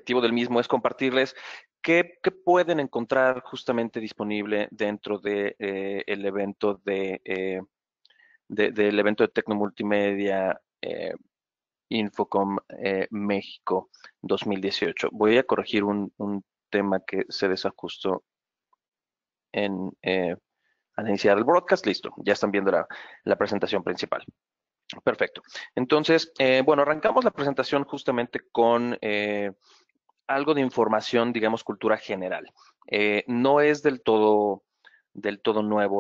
objetivo del mismo es compartirles qué pueden encontrar justamente disponible dentro de el evento del evento de Tecnomultimedia Infocom México 2018. Voy a corregir un tema que se desajustó en, al iniciar el broadcast. Listo, ya están viendo la presentación principal. Perfecto. Entonces, bueno, arrancamos la presentación justamente con algo de información, digamos, cultura general. No es del todo nuevo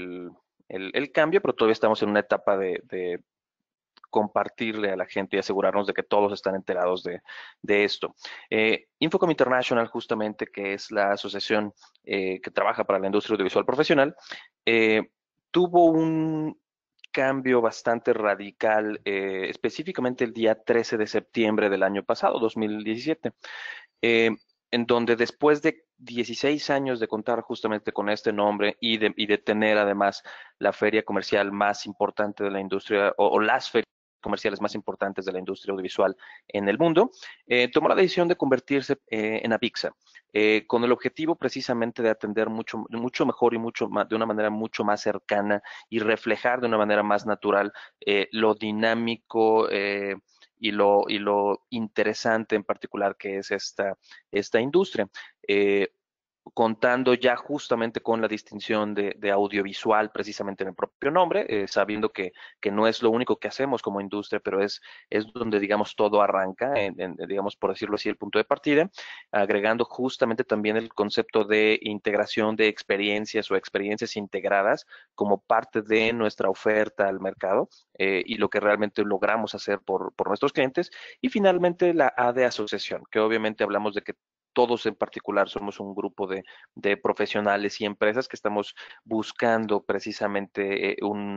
el cambio, pero todavía estamos en una etapa de compartirle a la gente y asegurarnos de que todos están enterados de esto. Infocom International, justamente, que es la asociación que trabaja para la industria audiovisual profesional, tuvo un cambio bastante radical, específicamente el día 13 de septiembre del año pasado, 2017, eh, en donde después de 16 años de contar justamente con este nombre y de tener además la feria comercial más importante de la industria o las ferias comerciales más importantes de la industria audiovisual en el mundo, tomó la decisión de convertirse en Avixa, con el objetivo precisamente de atender mucho, mucho mejor y mucho más, de una manera mucho más cercana y reflejar de una manera más natural lo dinámico y lo interesante en particular que es esta industria. Contando ya justamente con la distinción de audiovisual precisamente en el propio nombre, sabiendo que no es lo único que hacemos como industria, pero es donde, digamos, todo arranca, digamos, por decirlo así, el punto de partida, agregando justamente también el concepto de integración de experiencias o experiencias integradas como parte de nuestra oferta al mercado y lo que realmente logramos hacer por nuestros clientes. Y finalmente la A de asociación, que obviamente hablamos de que todos en particular somos un grupo de profesionales y empresas que estamos buscando precisamente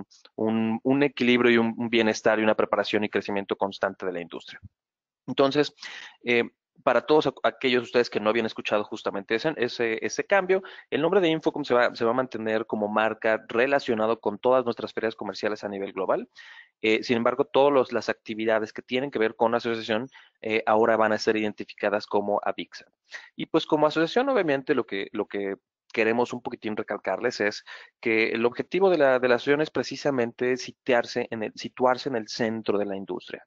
un equilibrio y un bienestar y una preparación y crecimiento constante de la industria. Entonces, eh, para todos aquellos de ustedes que no habían escuchado justamente ese cambio, el nombre de Infocom se va a mantener como marca relacionado con todas nuestras ferias comerciales a nivel global. Sin embargo, todas las actividades que tienen que ver con la asociación ahora van a ser identificadas como AVIXA. Y pues como asociación, obviamente, lo que queremos un poquitín recalcarles es que el objetivo de la asociación es precisamente situarse en el centro de la industria.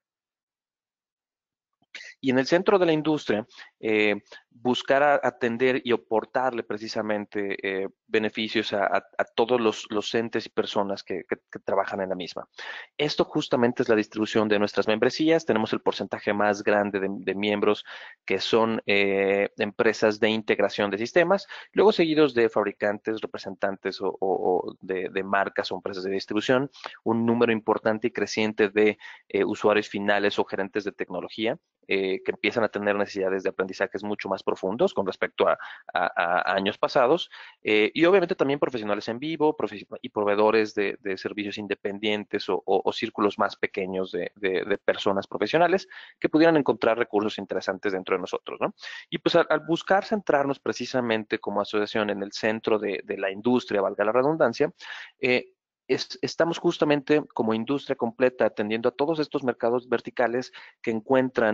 Y en el centro de la industria, buscar atender y aportarle precisamente beneficios a todos los entes y personas que trabajan en la misma. Esto justamente es la distribución de nuestras membresías. Tenemos el porcentaje más grande de miembros que son empresas de integración de sistemas, luego seguidos de fabricantes, representantes o de marcas o empresas de distribución, un número importante y creciente de usuarios finales o gerentes de tecnología que empiezan a tener necesidades de aprendizajes mucho más profundos con respecto a años pasados, y obviamente también profesionales en vivo y proveedores de servicios independientes o círculos más pequeños de personas profesionales que pudieran encontrar recursos interesantes dentro de nosotros, ¿no? Y pues al buscar centrarnos precisamente como asociación en el centro de la industria, valga la redundancia, estamos justamente como industria completa atendiendo a todos estos mercados verticales que encuentran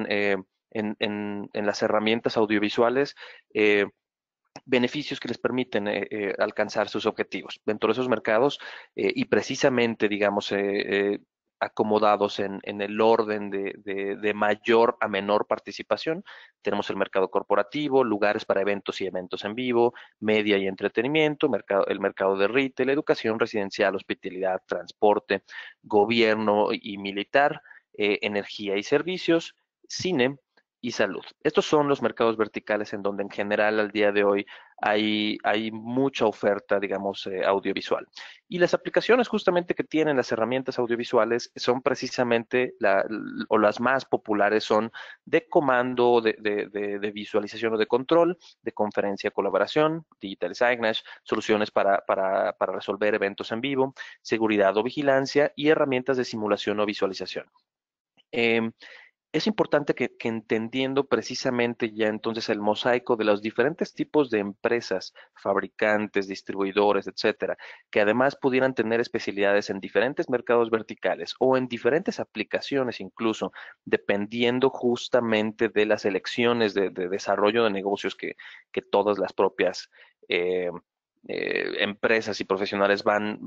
en las herramientas audiovisuales beneficios que les permiten alcanzar sus objetivos dentro de esos mercados y precisamente, digamos, acomodados en el orden de mayor a menor participación. Tenemos el mercado corporativo, lugares para eventos y eventos en vivo, media y entretenimiento, el mercado de retail, educación residencial, hospitalidad, transporte, gobierno y militar, energía y servicios, cine y salud. Estos son los mercados verticales en donde en general al día de hoy hay mucha oferta, digamos, audiovisual. Y las aplicaciones justamente que tienen las herramientas audiovisuales son precisamente, o las más populares son de comando, de visualización o de control, de conferencia, colaboración, digital signage, soluciones para resolver eventos en vivo, seguridad o vigilancia y herramientas de simulación o visualización. es importante que entendiendo precisamente ya entonces el mosaico de los diferentes tipos de empresas, fabricantes, distribuidores, etcétera, que además pudieran tener especialidades en diferentes mercados verticales o en diferentes aplicaciones incluso, dependiendo justamente de las elecciones de desarrollo de negocios que todas las propias eh, empresas y profesionales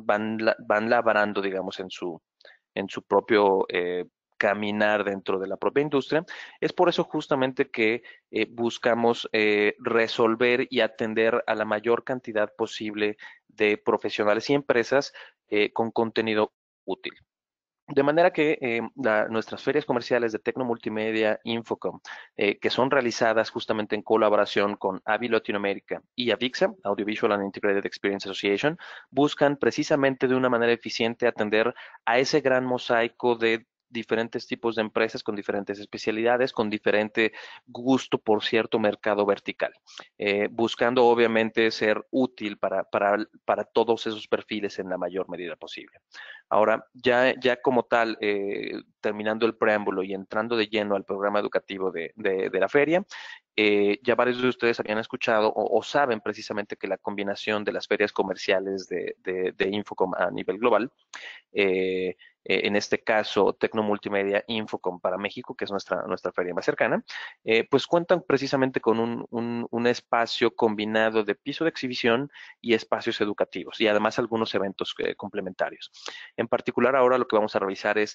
van labrando, digamos, en su propio caminar dentro de la propia industria. Es por eso justamente que buscamos resolver y atender a la mayor cantidad posible de profesionales y empresas con contenido útil. De manera que nuestras ferias comerciales de Tecnomultimedia, Infocom, que son realizadas justamente en colaboración con AVI Latinoamérica y AVIXA, Audiovisual and Integrated Experience Association, buscan precisamente de una manera eficiente atender a ese gran mosaico de diferentes tipos de empresas con diferentes especialidades, con diferente gusto por cierto mercado vertical, buscando obviamente ser útil para todos esos perfiles en la mayor medida posible. Ahora, ya como tal, terminando el preámbulo y entrando de lleno al programa educativo de la feria, ya varios de ustedes habían escuchado o saben precisamente que la combinación de las ferias comerciales de Infocom a nivel global, eh, en este caso Tecnomultimedia Infocom para México, que es nuestra feria más cercana, pues cuentan precisamente con un espacio combinado de piso de exhibición y espacios educativos y además algunos eventos complementarios. En particular, ahora lo que vamos a revisar es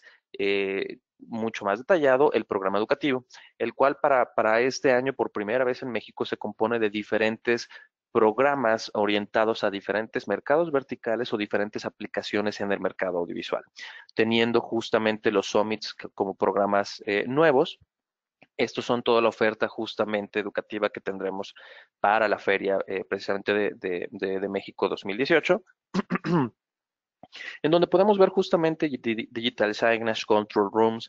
mucho más detallado el programa educativo, el cual para este año por primera vez en México se compone de diferentes programas orientados a diferentes mercados verticales o diferentes aplicaciones en el mercado audiovisual, teniendo justamente los summits como programas nuevos. Estos son toda la oferta justamente educativa que tendremos para la feria precisamente de México 2018. En donde podemos ver justamente Digital Signage, Control Rooms,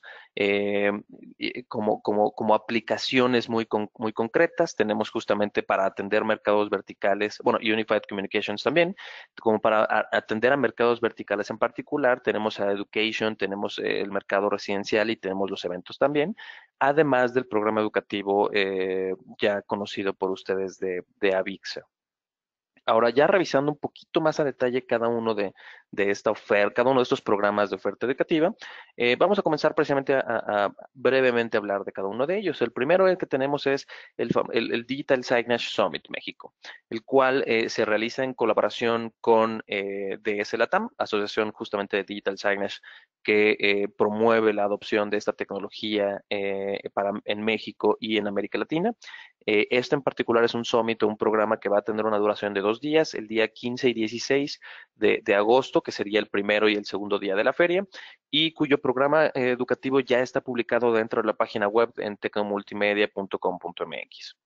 como aplicaciones muy concretas. Tenemos justamente para atender mercados verticales, bueno, Unified Communications también, como para atender a mercados verticales en particular. Tenemos a Education, tenemos el mercado residencial y tenemos los eventos también, además del programa educativo ya conocido por ustedes de AVIXA. Ahora, ya revisando un poquito más a detalle cada uno de esta oferta, cada uno de estos programas de oferta educativa, vamos a comenzar precisamente a brevemente hablar de cada uno de ellos. El primero que tenemos es el Digital Signage Summit México, el cual se realiza en colaboración con DS Latam, Asociación justamente de Digital Signage, que promueve la adopción de esta tecnología en México y en América Latina. Este en particular es un summit o un programa que va a tener una duración de 2 días, el día 15 y 16 de agosto, que sería el primero y el segundo día de la feria, y cuyo programa educativo ya está publicado dentro de la página web en tecnomultimedia.com.mx.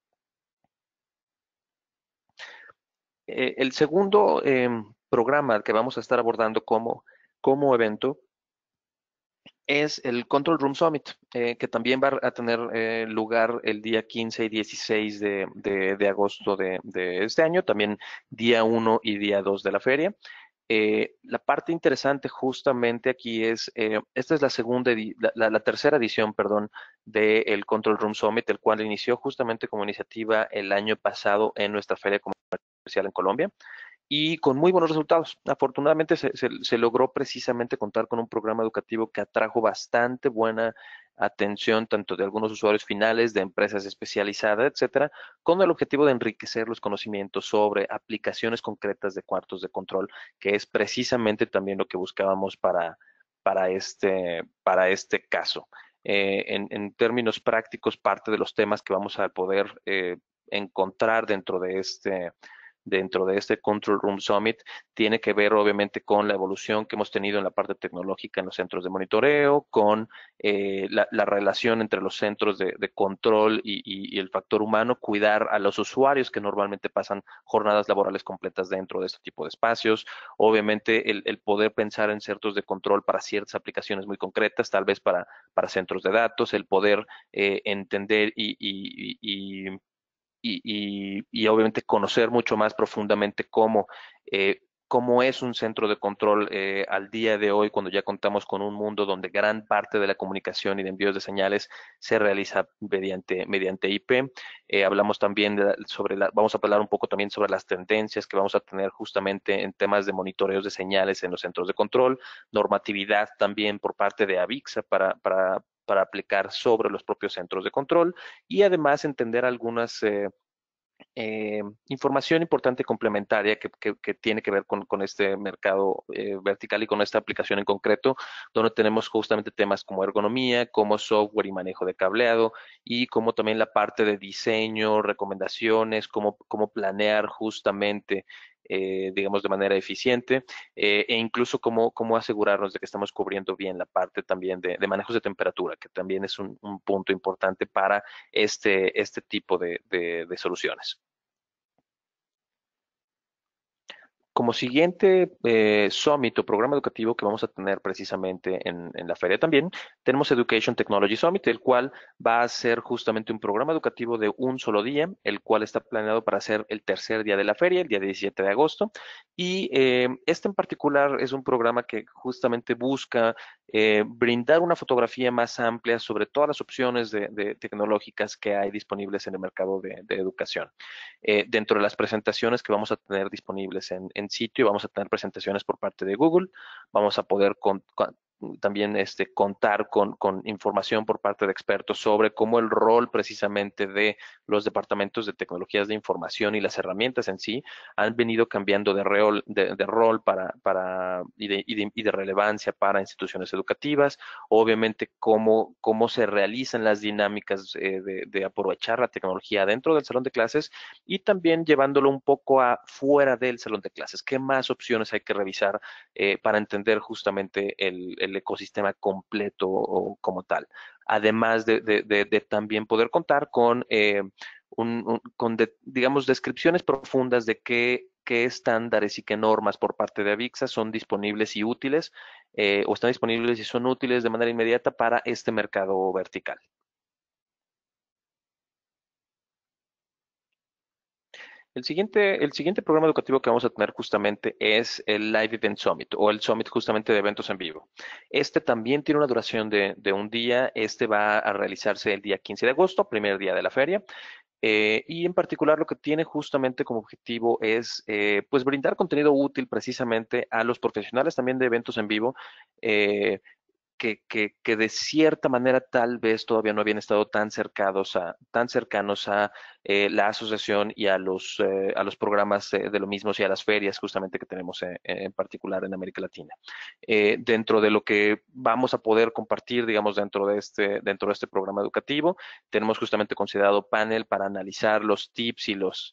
El segundo programa que vamos a estar abordando como evento es el Control Room Summit, que también va a tener lugar el día 15 y 16 de agosto de este año, también día 1 y día 2 de la feria. La parte interesante justamente aquí es, esta es la tercera edición, perdón, del Control Room Summit, el cual inició justamente como iniciativa el año pasado en nuestra feria comercial en Colombia y con muy buenos resultados. Afortunadamente se logró precisamente contar con un programa educativo que atrajo bastante buena atención tanto de algunos usuarios finales, de empresas especializadas, etcétera, con el objetivo de enriquecer los conocimientos sobre aplicaciones concretas de cuartos de control, que es precisamente también lo que buscábamos para este caso. En términos prácticos, parte de los temas que vamos a poder encontrar dentro de este Control Room Summit tiene que ver obviamente con la evolución que hemos tenido en la parte tecnológica en los centros de monitoreo, con la relación entre los centros de control y el factor humano, cuidar a los usuarios que normalmente pasan jornadas laborales completas dentro de este tipo de espacios, obviamente el poder pensar en centros de control para ciertas aplicaciones muy concretas, tal vez para centros de datos, el poder entender y obviamente conocer mucho más profundamente cómo cómo es un centro de control al día de hoy, cuando ya contamos con un mundo donde gran parte de la comunicación y de envíos de señales se realiza mediante IP. Hablamos también vamos a hablar un poco también sobre las tendencias que vamos a tener justamente en temas de monitoreos de señales en los centros de control, normatividad también por parte de AVIXA para aplicar sobre los propios centros de control y además entender algunas información importante complementaria que tiene que ver con este mercado vertical y con esta aplicación en concreto, donde tenemos justamente temas como ergonomía, como software y manejo de cableado, y como también la parte de diseño, recomendaciones, cómo planear justamente, digamos, de manera eficiente, e incluso cómo asegurarnos de que estamos cubriendo bien la parte también de manejos de temperatura, que también es un punto importante para este tipo de soluciones. Como siguiente summit o programa educativo que vamos a tener precisamente en la feria también, tenemos Education Technology Summit, el cual va a ser justamente un programa educativo de un solo día, el cual está planeado para ser el tercer día de la feria, el día 17 de agosto. Y este en particular es un programa que justamente busca brindar una fotografía más amplia sobre todas las opciones de tecnológicas que hay disponibles en el mercado de educación. Dentro de las presentaciones que vamos a tener disponibles en sitio, vamos a tener presentaciones por parte de Google, vamos a poder también contar con información por parte de expertos sobre cómo el rol precisamente de los departamentos de tecnologías de información y las herramientas en sí han venido cambiando de rol y de relevancia para instituciones educativas. Obviamente, cómo se realizan las dinámicas de aprovechar la tecnología dentro del salón de clases y también llevándolo un poco a fuera del salón de clases. ¿Qué más opciones hay que revisar para entender justamente el ecosistema completo o como tal? Además de también poder contar con, digamos, descripciones profundas de qué estándares y qué normas por parte de AVIXA son disponibles y útiles, o están disponibles y son útiles de manera inmediata para este mercado vertical. El siguiente programa educativo que vamos a tener justamente es el Live Event Summit o el Summit justamente de eventos en vivo. Este también tiene una duración de un día. Este va a realizarse el día 15 de agosto, primer día de la feria. Y en particular lo que tiene justamente como objetivo es pues brindar contenido útil precisamente a los profesionales también de eventos en vivo. Que de cierta manera tal vez todavía no habían estado tan cercanos a la asociación y a los programas de lo mismo y a las ferias justamente que tenemos en particular en América Latina. Dentro de lo que vamos a poder compartir, digamos, dentro de este programa educativo, tenemos justamente considerado panel para analizar los tips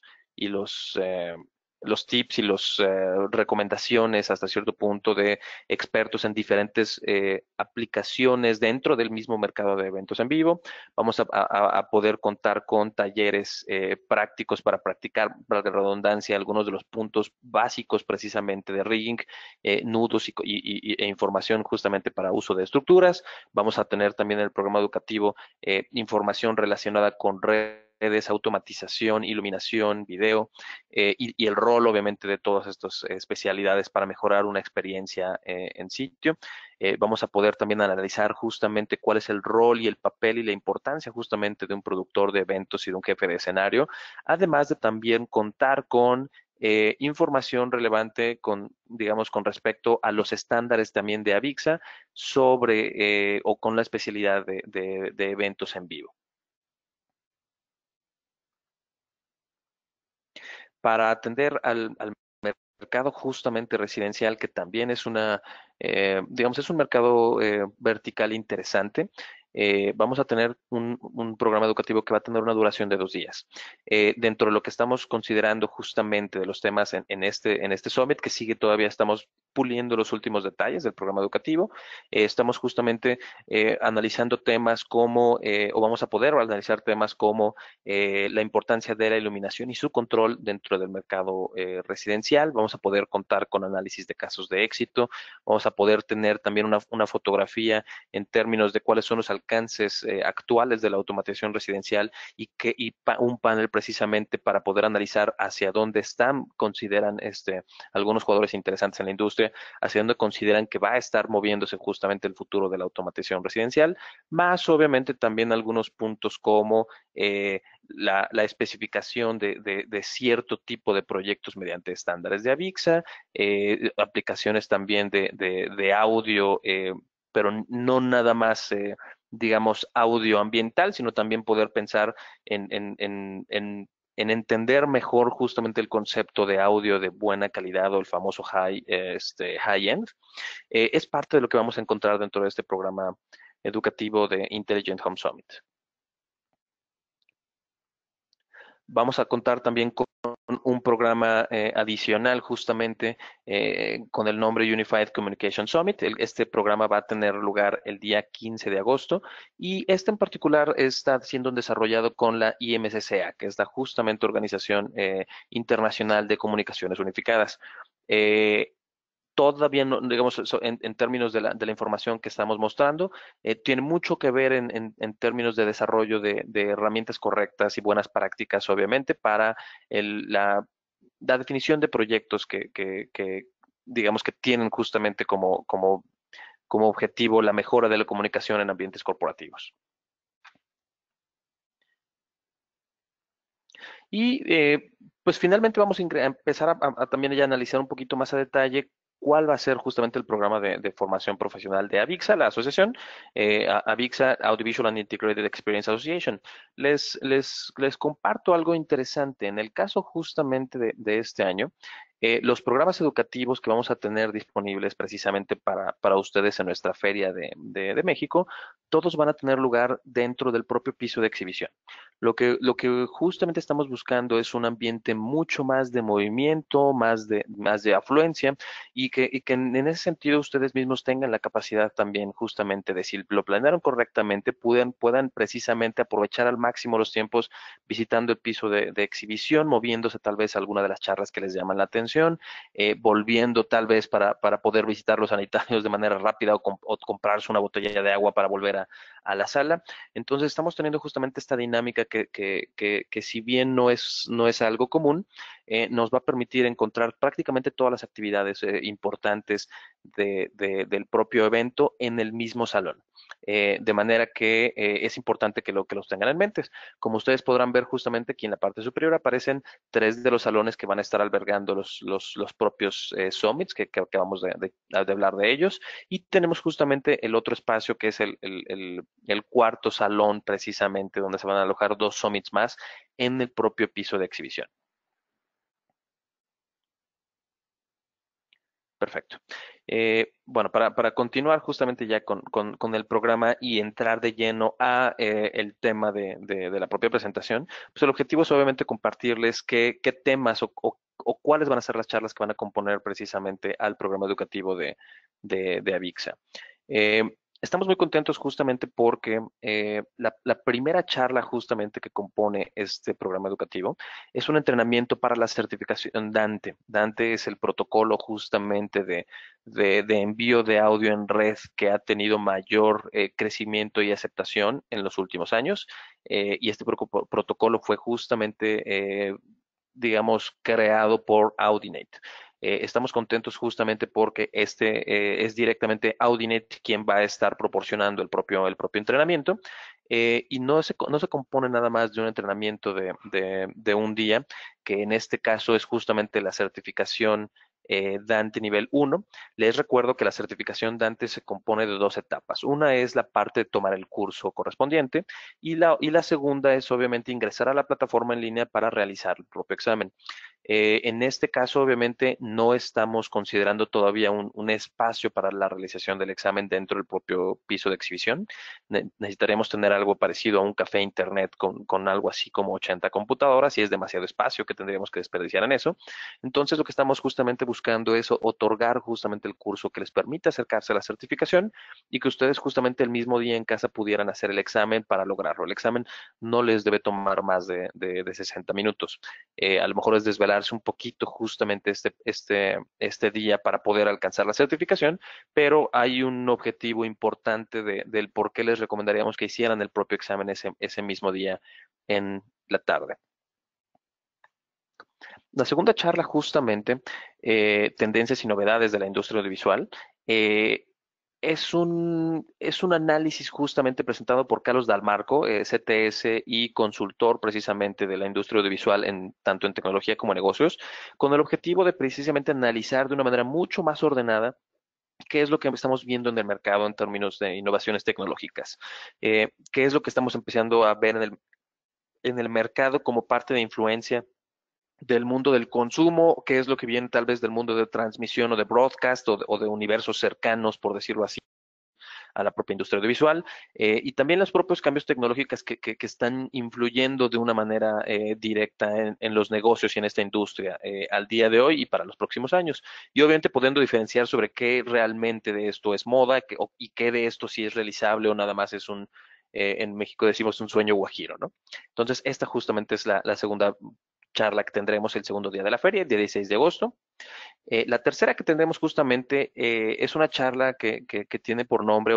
y los tips y las recomendaciones hasta cierto punto de expertos en diferentes aplicaciones dentro del mismo mercado de eventos en vivo. Vamos a poder contar con talleres prácticos para practicar, para la redundancia, algunos de los puntos básicos precisamente de rigging, nudos e información justamente para uso de estructuras. Vamos a tener también en el programa educativo información relacionada con redes, automatización, iluminación, video, y el rol obviamente de todas estas especialidades para mejorar una experiencia en sitio. Vamos a poder también analizar justamente cuál es el rol y el papel y la importancia justamente de un productor de eventos y de un jefe de escenario, además de también contar con información relevante digamos, con respecto a los estándares también de AVIXA sobre o con la especialidad de eventos en vivo. Para atender al mercado justamente residencial, que también digamos, es un mercado vertical interesante. Vamos a tener un programa educativo que va a tener una duración de 2 días. Dentro de lo que estamos considerando justamente de los temas en este Summit, que sigue todavía, estamos puliendo los últimos detalles del programa educativo. Estamos justamente analizando temas o vamos a poder analizar temas como la importancia de la iluminación y su control dentro del mercado residencial. Vamos a poder contar con análisis de casos de éxito. Vamos a poder tener también una fotografía en términos de cuáles son los alcances alcances actuales de la automatización residencial un panel precisamente para poder analizar hacia dónde consideran algunos jugadores interesantes en la industria, hacia dónde consideran que va a estar moviéndose justamente el futuro de la automatización residencial, más obviamente también algunos puntos como la especificación de cierto tipo de proyectos mediante estándares de AVIXA, aplicaciones también de audio, pero no nada más, digamos, audio ambiental, sino también poder pensar en entender mejor justamente el concepto de audio de buena calidad o el famoso high-end. Es parte de lo que vamos a encontrar dentro de este programa educativo de Intelligent Home Summit. Vamos a contar también con un programa adicional justamente con el nombre Unified Communication Summit. Este programa va a tener lugar el día 15 de agosto y este en particular está siendo desarrollado con la IMCCA, que es la justamente Organización Internacional de Comunicaciones Unificadas. Todavía no, digamos, en términos de la información que estamos mostrando, tiene mucho que ver en términos de desarrollo de herramientas correctas y buenas prácticas, obviamente, para la definición de proyectos que digamos, que tienen justamente como objetivo la mejora de la comunicación en ambientes corporativos. Y pues finalmente vamos a empezar a también ya analizar un poquito más a detalle cuál va a ser justamente el programa de formación profesional de AVIXA, la asociación, AVIXA, Audiovisual and Integrated Experience Association. Les comparto algo interesante. En el caso justamente de este año, los programas educativos que vamos a tener disponibles precisamente para ustedes en nuestra Feria de México, todos van a tener lugar dentro del propio piso de exhibición. Lo que justamente estamos buscando es un ambiente mucho más de movimiento, más de afluencia y que en ese sentido ustedes mismos tengan la capacidad también justamente de, si lo planearon correctamente, puedan precisamente aprovechar al máximo los tiempos visitando el piso de exhibición, moviéndose tal vez a alguna de las charlas que les llaman la atención, volviendo tal vez para poder visitar los sanitarios de manera rápida o comprarse una botella de agua para volver a la sala. Entonces estamos teniendo justamente esta dinámica que si bien no es algo común, nos va a permitir encontrar prácticamente todas las actividades importantes del propio evento en el mismo salón. De manera que es importante que los tengan en mente. Como ustedes podrán ver justamente aquí en la parte superior aparecen 3 de los salones que van a estar albergando los propios summits, que acabamos de hablar de ellos, y tenemos justamente el otro espacio que es el cuarto salón precisamente donde se van a alojar 2 summits más en el propio piso de exhibición. Perfecto. Bueno, para continuar justamente ya con el programa y entrar de lleno a el tema de la propia presentación, pues el objetivo es obviamente compartirles qué temas o cuáles van a ser las charlas que van a componer precisamente al programa educativo de AVIXA. Estamos muy contentos justamente porque la primera charla justamente que compone este programa educativo es un entrenamiento para la certificación Dante. Dante es el protocolo justamente de envío de audio en red que ha tenido mayor crecimiento y aceptación en los últimos años. Y este protocolo fue justamente, digamos, creado por Audinet. Estamos contentos justamente porque es directamente Audinet quien va a estar proporcionando el propio entrenamiento. Y no se compone nada más de un entrenamiento de un día, que en este caso es justamente la certificación Dante nivel 1. Les recuerdo que la certificación Dante se compone de 2 etapas. Una es la parte de tomar el curso correspondiente y la segunda es obviamente ingresar a la plataforma en línea para realizar el propio examen. En este caso, obviamente, no estamos considerando todavía un espacio para la realización del examen dentro del propio piso de exhibición. Necesitaremos tener algo parecido a un café internet con algo así como 80 computadoras y es demasiado espacio que tendríamos que desperdiciar en eso. Entonces, lo que estamos justamente buscando es otorgar justamente el curso que les permita acercarse a la certificación y que ustedes justamente el mismo día en casa pudieran hacer el examen para lograrlo. El examen no les debe tomar más de 60 minutos. A lo mejor es desvelar esperarse un poquito justamente este día para poder alcanzar la certificación, pero hay un objetivo importante del por qué les recomendaríamos que hicieran el propio examen ese mismo día en la tarde. La segunda charla, justamente, tendencias y novedades de la industria audiovisual, eh, es un análisis justamente presentado por Carlos Dalmarco, CTS y consultor precisamente de la industria audiovisual tanto en tecnología como en negocios, con el objetivo de precisamente analizar de una manera mucho más ordenada qué es lo que estamos viendo en el mercado en términos de innovaciones tecnológicas, qué es lo que estamos empezando a ver en el mercado como parte de influencia del mundo del consumo, qué es lo que viene tal vez del mundo de transmisión o de broadcast o de universos cercanos, por decirlo así, a la propia industria audiovisual, y también los propios cambios tecnológicos que están influyendo de una manera directa en los negocios y en esta industria al día de hoy y para los próximos años. Y obviamente pudiendo diferenciar sobre qué realmente de esto es moda y qué de esto sí es realizable o nada más es en México decimos un sueño guajiro, ¿no? Entonces, esta justamente es la segunda charla que tendremos el segundo día de la feria, el día 16 de agosto. La tercera que tendremos justamente es una charla que tiene por nombre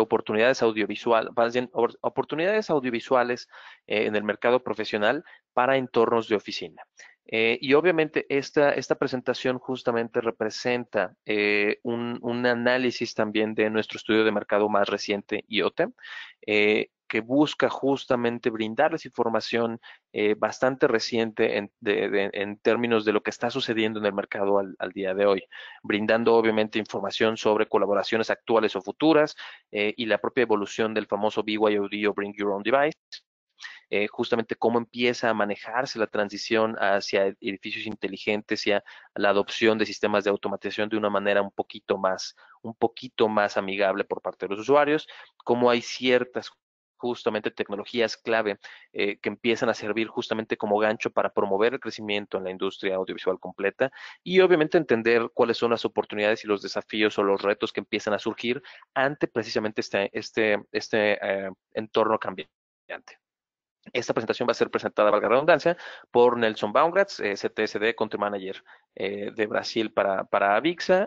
oportunidades audiovisuales en el mercado profesional para entornos de oficina. Y obviamente esta presentación justamente representa un análisis también de nuestro estudio de mercado más reciente, IoT, que busca justamente brindarles información bastante reciente en términos de lo que está sucediendo en el mercado al día de hoy, brindando obviamente información sobre colaboraciones actuales o futuras y la propia evolución del famoso BYOD o Bring Your Own Device. Justamente cómo empieza a manejarse la transición hacia edificios inteligentes y a la adopción de sistemas de automatización de una manera un poquito más amigable por parte de los usuarios, cómo hay ciertas justamente tecnologías clave que empiezan a servir justamente como gancho para promover el crecimiento en la industria audiovisual completa y obviamente entender cuáles son las oportunidades y los desafíos o los retos que empiezan a surgir ante precisamente este entorno cambiante. Esta presentación va a ser presentada, valga la redundancia, por Nelson Baumgratz, CTSD Country Manager de Brasil para Avixa.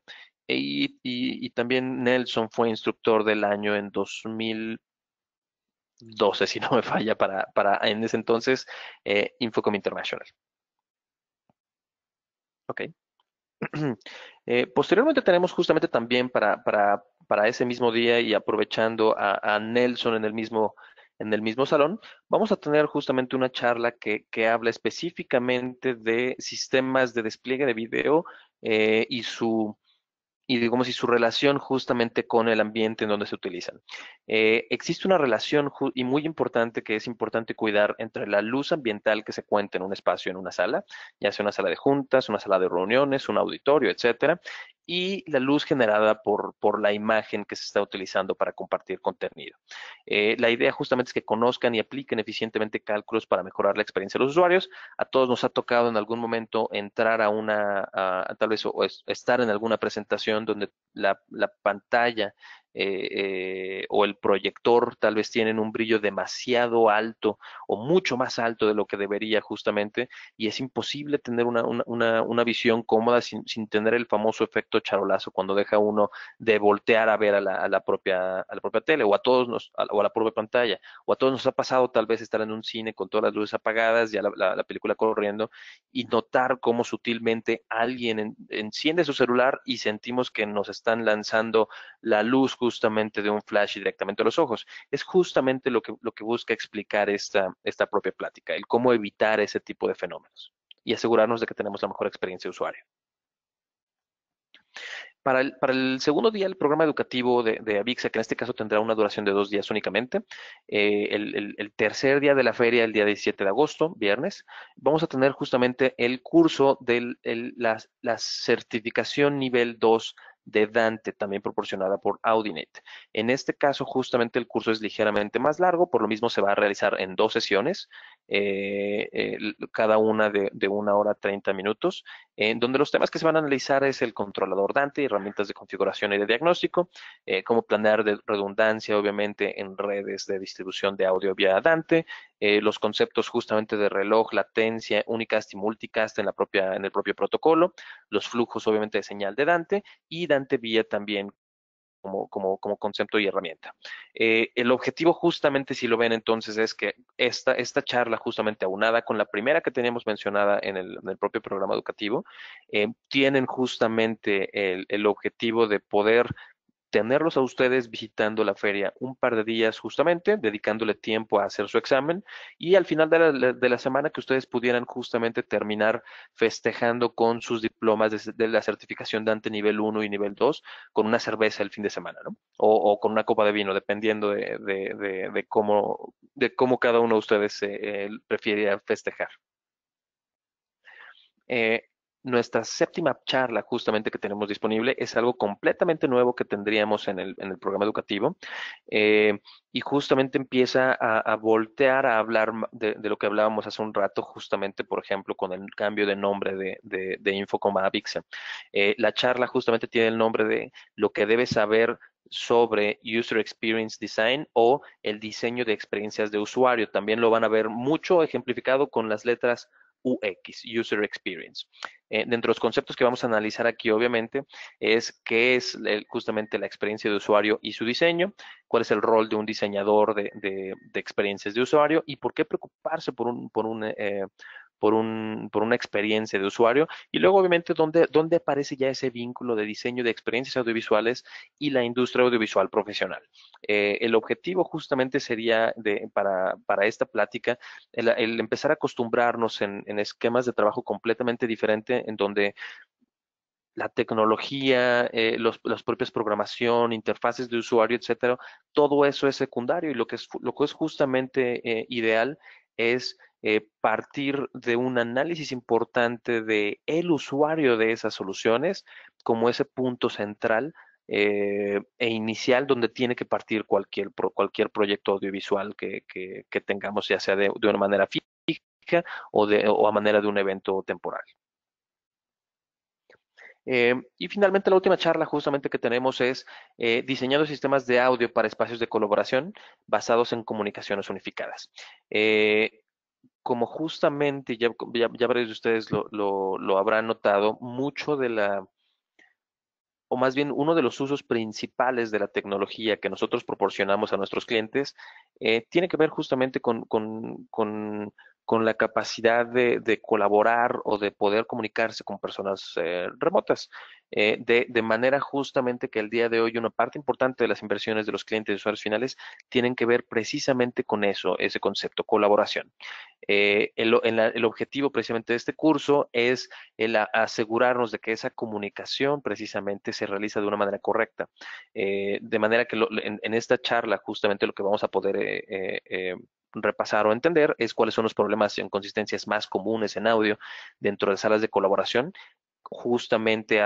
Y también Nelson fue instructor del año en 2012, si no me falla, para en ese entonces Infocom International. Ok. Posteriormente tenemos justamente también para ese mismo día y aprovechando a Nelson en el mismo salón, vamos a tener justamente una charla que habla específicamente de sistemas de despliegue de video y digamos, y su relación justamente con el ambiente en donde se utilizan. Existe una relación y muy importante que es importante cuidar entre la luz ambiental que se cuenta en un espacio, en una sala, ya sea una sala de juntas, una sala de reuniones, un auditorio, etcétera, y la luz generada por la imagen que se está utilizando para compartir contenido. La idea justamente es que conozcan y apliquen eficientemente cálculos para mejorar la experiencia de los usuarios. A todos nos ha tocado en algún momento entrar tal vez estar en alguna presentación donde la pantalla o el proyector tal vez tienen un brillo demasiado alto o mucho más alto de lo que debería justamente y es imposible tener una visión cómoda sin tener el famoso efecto charolazo cuando deja uno de voltear a ver a la propia tele o o a la propia pantalla o a todos nos ha pasado tal vez estar en un cine con todas las luces apagadas, ya la película corriendo y notar cómo sutilmente alguien enciende su celular y sentimos que nos están lanzando la luz justamente de un flash directamente a los ojos. Es justamente lo que busca explicar esta propia plática, el cómo evitar ese tipo de fenómenos y asegurarnos de que tenemos la mejor experiencia de usuario. Para el segundo día, el programa educativo de Avixa, que en este caso tendrá una duración de 2 días únicamente, el tercer día de la feria, el día 17 de agosto, viernes, vamos a tener justamente el curso de la certificación nivel 2 de Dante, también proporcionada por Audinet. En este caso, justamente el curso es ligeramente más largo, por lo mismo se va a realizar en 2 sesiones, cada una de 1 hora 30 minutos en donde los temas que se van a analizar es el controlador Dante, herramientas de configuración y de diagnóstico, cómo planear de redundancia, obviamente, en redes de distribución de audio vía Dante, los conceptos justamente de reloj, latencia, unicast y multicast en el propio protocolo, los flujos obviamente de señal de Dante y Dante Vía también como concepto y herramienta. El objetivo justamente, si lo ven entonces, es que esta charla justamente aunada con la primera que teníamos mencionada en el propio programa educativo, tienen justamente el objetivo de poder tenerlos a ustedes visitando la feria un par de días justamente, dedicándole tiempo a hacer su examen y al final de la semana que ustedes pudieran justamente terminar festejando con sus diplomas de la certificación Dante nivel 1 y nivel 2 con una cerveza el fin de semana, ¿no? O con una copa de vino, dependiendo de cómo cada uno de ustedes prefiere festejar. Eh, Nuestra séptima charla justamente que tenemos disponible es algo completamente nuevo que tendríamos en el programa educativo y justamente empieza a voltear a hablar de lo que hablábamos hace un rato, justamente, por ejemplo, con el cambio de nombre de Infocom a Avixa. La charla justamente tiene el nombre de lo que debes saber sobre User Experience Design o el diseño de experiencias de usuario. También lo van a ver mucho ejemplificado con las letras UX, User Experience. Dentro de los conceptos que vamos a analizar aquí, obviamente, es qué es justamente la experiencia de usuario y su diseño, cuál es el rol de un diseñador de experiencias de usuario y por qué preocuparse por una experiencia de usuario y luego obviamente dónde aparece ya ese vínculo de diseño de experiencias audiovisuales y la industria audiovisual profesional. El objetivo justamente sería para esta plática el empezar a acostumbrarnos en esquemas de trabajo completamente diferentes en donde la tecnología, las propias programación, interfaces de usuario, etcétera, todo eso es secundario y lo que es justamente ideal es partir de un análisis importante de el usuario de esas soluciones como ese punto central e inicial donde tiene que partir cualquier proyecto audiovisual que tengamos, ya sea de una manera fija o a manera de un evento temporal. Y finalmente la última charla justamente que tenemos es diseñando sistemas de audio para espacios de colaboración basados en comunicaciones unificadas. Como justamente ya varios de ustedes lo habrán notado, mucho o más bien uno de los usos principales de la tecnología que nosotros proporcionamos a nuestros clientes tiene que ver justamente con la capacidad de colaborar o de poder comunicarse con personas remotas. De manera justamente que el día de hoy una parte importante de las inversiones de los clientes y usuarios finales tienen que ver precisamente con eso, ese concepto, colaboración. El objetivo precisamente de este curso es el asegurarnos de que esa comunicación precisamente se realiza de una manera correcta. De manera que en esta charla justamente lo que vamos a poder repasar o entender es cuáles son los problemas y inconsistencias más comunes en audio dentro de salas de colaboración, justamente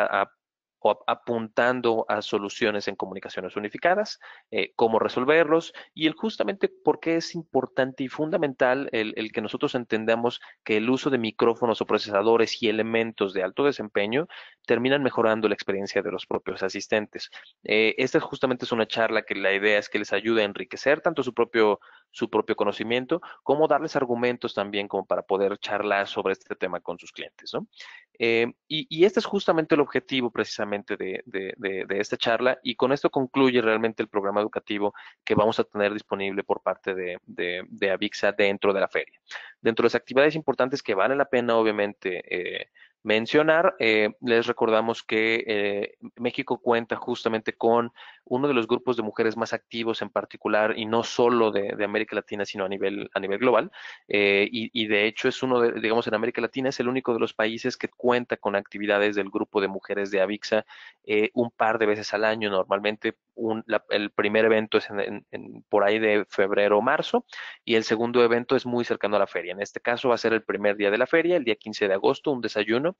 apuntando a soluciones en comunicaciones unificadas, cómo resolverlos y justamente por qué es importante y fundamental el que nosotros entendamos que el uso de micrófonos o procesadores y elementos de alto desempeño terminan mejorando la experiencia de los propios asistentes. Esta justamente es una charla que la idea es que les ayude a enriquecer tanto su propio conocimiento, como darles argumentos también como para poder charlar sobre este tema con sus clientes, ¿no? Y este es justamente el objetivo precisamente de esta charla y con esto concluye realmente el programa educativo que vamos a tener disponible por parte de Avixa dentro de la feria. Dentro de las actividades importantes que vale la pena obviamente mencionar, les recordamos que México cuenta justamente con uno de los grupos de mujeres más activos en particular y no solo de América Latina, sino a nivel global. Y de hecho es digamos, en América Latina es el único de los países que cuenta con actividades del grupo de mujeres de Avixa un par de veces al año. Normalmente el primer evento es por ahí de febrero o marzo y el segundo evento es muy cercano a la feria. En este caso va a ser el primer día de la feria, el día 15 de agosto, un desayuno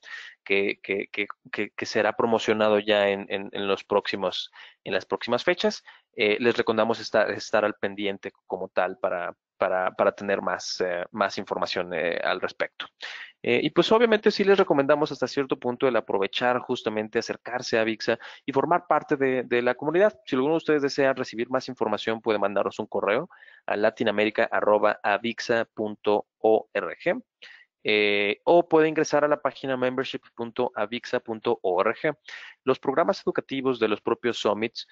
que será promocionado ya en las próximas fechas. Les recomendamos estar al pendiente como tal para tener más información al respecto. Y pues obviamente sí les recomendamos hasta cierto punto el aprovechar justamente, acercarse a Avixa y formar parte de la comunidad. Si alguno de ustedes desea recibir más información, puede mandarnos un correo a latinamerica@avixa.org. O puede ingresar a la página membership.avixa.org. Los programas educativos de los propios summits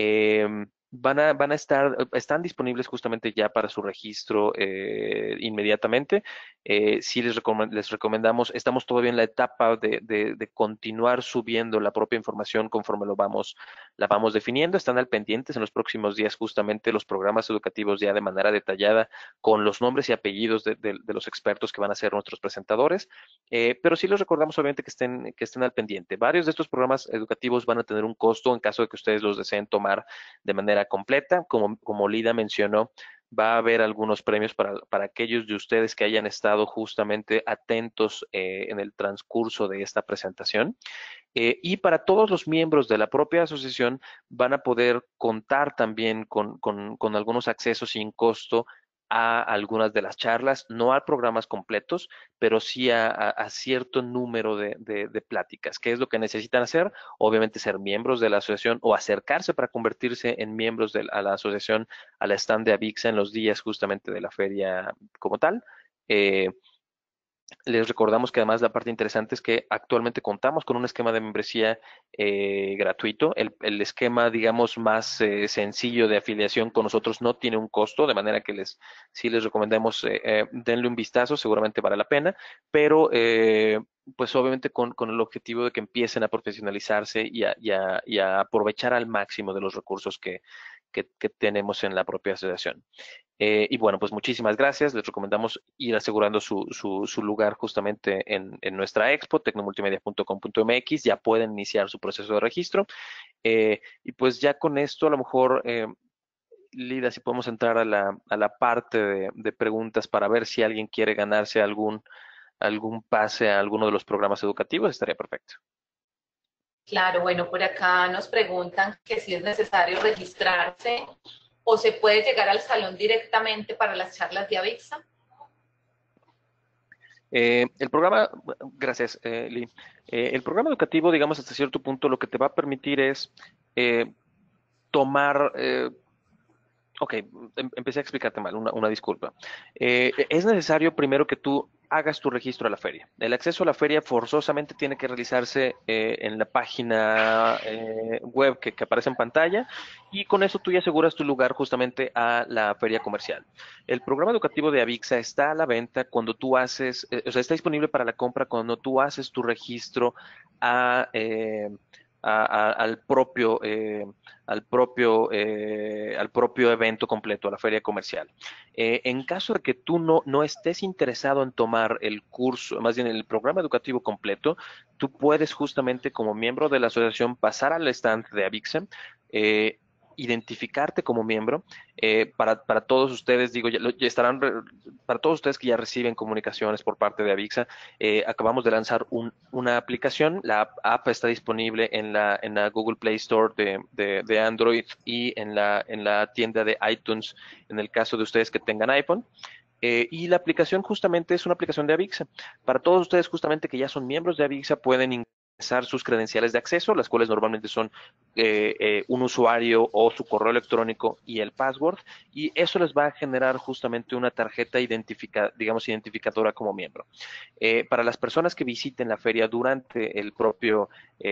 van a están disponibles justamente ya para su registro inmediatamente. Sí les recomendamos, estamos todavía en la etapa de continuar subiendo la propia información conforme la vamos definiendo. Están al pendientes en los próximos días justamente los programas educativos ya de manera detallada con los nombres y apellidos de los expertos que van a ser nuestros presentadores, pero sí les recordamos obviamente que estén al pendiente. Varios de estos programas educativos van a tener un costo en caso de que ustedes los deseen tomar de manera completa. Como Lida mencionó, va a haber algunos premios para aquellos de ustedes que hayan estado justamente atentos en el transcurso de esta presentación. Y para todos los miembros de la propia asociación van a poder contar también con algunos accesos sin costo a algunas de las charlas, no a programas completos, pero sí a cierto número de pláticas. ¿Qué es lo que necesitan hacer? Obviamente ser miembros de la asociación o acercarse para convertirse en miembros a la asociación, a la stand de Avixa en los días justamente de la feria como tal. Eh, Les recordamos que además la parte interesante es que actualmente contamos con un esquema de membresía gratuito. El esquema, digamos, más sencillo de afiliación con nosotros no tiene un costo, de manera que sí les recomendamos denle un vistazo, seguramente vale la pena, pero pues obviamente con el objetivo de que empiecen a profesionalizarse y a aprovechar al máximo de los recursos que tenemos en la propia asociación. Y bueno, pues muchísimas gracias. Les recomendamos ir asegurando su lugar justamente en nuestra expo, tecnomultimedia.com.mx. Ya pueden iniciar su proceso de registro. Y pues ya con esto, a lo mejor, Lida, si podemos entrar a la parte de preguntas para ver si alguien quiere ganarse algún pase a alguno de los programas educativos, estaría perfecto. Claro, bueno, por acá nos preguntan que si es necesario registrarse o se puede llegar al salón directamente para las charlas de Avixa. El programa, gracias, Lee. El programa educativo, digamos, hasta cierto punto, lo que te va a permitir es tomar ok, empecé a explicarte mal, una disculpa. Es necesario primero que tú hagas tu registro a la feria. El acceso a la feria forzosamente tiene que realizarse en la página web que aparece en pantalla y con eso tú ya aseguras tu lugar justamente a la feria comercial. El programa educativo de Avixa está a la venta cuando tú haces, o sea, está disponible para la compra cuando tú haces tu registro a, eh, al propio al propio evento completo, a la feria comercial. En caso de que tú no estés interesado en tomar el curso, más bien el programa educativo completo, tú puedes justamente como miembro de la asociación pasar al stand de Avixem, identificarte como miembro. Para todos ustedes, digo, ya estarán, para todos ustedes que ya reciben comunicaciones por parte de Avixa, acabamos de lanzar una aplicación. La app está disponible en la Google Play Store de Android y en la tienda de iTunes, en el caso de ustedes que tengan iPhone. Y la aplicación justamente es una aplicación de Avixa. Para todos ustedes justamente que ya son miembros de Avixa pueden ingresar sus credenciales de acceso, las cuales normalmente son un usuario o su correo electrónico y el password, y eso les va a generar justamente una tarjeta identificadora como miembro. Para las personas que visiten la feria durante el propio,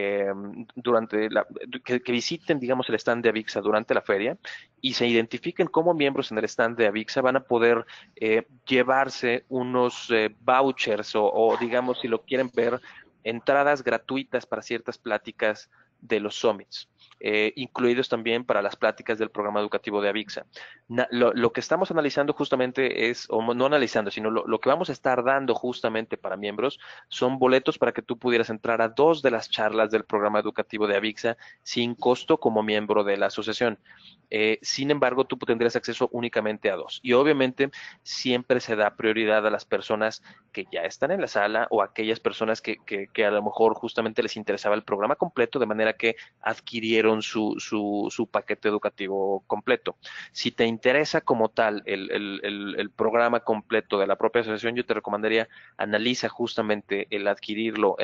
que visiten, digamos, el stand de Avixa durante la feria y se identifiquen como miembros en el stand de Avixa, van a poder llevarse unos vouchers o, digamos, si lo quieren ver, entradas gratuitas para ciertas pláticas de los summits, incluidos también para las pláticas del programa educativo de Avixa. Lo que estamos analizando justamente es, o no analizando, sino lo que vamos a estar dando justamente para miembros son boletos para que tú pudieras entrar a 2 de las charlas del programa educativo de Avixa sin costo como miembro de la asociación. Sin embargo, tú tendrías acceso únicamente a 2. Y obviamente siempre se da prioridad a las personas que ya están en la sala o a aquellas personas que a lo mejor justamente les interesaba el programa completo, de manera que adquirieron adquirieron su paquete educativo completo. Si te interesa como tal el programa completo de la propia asociación, yo te recomendaría analiza justamente el adquirirlo